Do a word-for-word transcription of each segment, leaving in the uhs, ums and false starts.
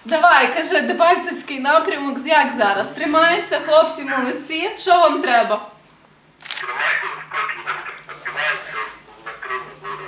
Давай, кажи, Дебальцевський напрямок, як зараз? Тримається, хлопці молодці. Що вам треба? Тримайте спокійно, сподіваюся, на трудно буде.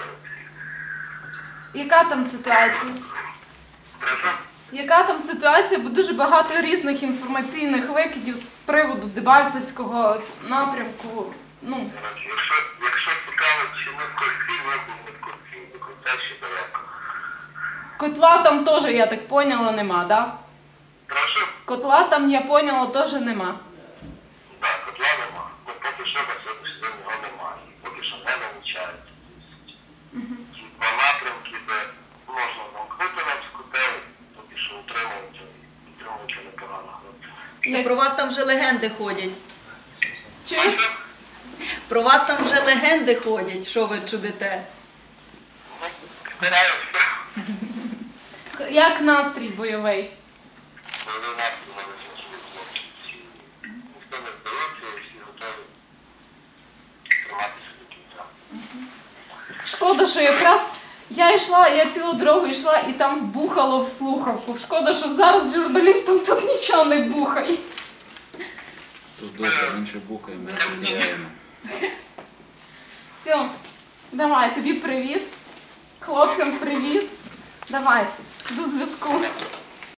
Яка там ситуація? Прошу? Яка там ситуація? Бо дуже багато різних інформаційних викидів з приводу Дебальцевського напрямку. Ну, Якщо, якщо цікаво, чи ми в курсі, ми будемо в курсі, до кінця ще далеко. котла там теж, я так поняла, нема, да? Прошу? Котла там, я поняла, теж нема. Так, котла нема. Ну, поки що на сьогоднішній день його немає. Поки що не намічається. Ті два напрямки, де можна замкнути нам з котел, поки що утримуються і утримуються непогано хлопці. Та про вас там вже легенди ходять. Чуєш? Про вас там вже легенди ходять, що ви чудите. Ну, збираюся. Як настрій бойовий? Коли нас намалися свої хлопці, всі, ніхто не здається, і всі готові триматися до кінця. Шкода, що якраз я йшла, я цілу дорогу йшла і там вбухало в слухавку. Шкода, що зараз журналістам тут нічого не бухає. Тут добре, він ще бухає, ми розмовляємо. Все, давай, тобі привіт. Хлопцям привіт. Давай, до зв'язку.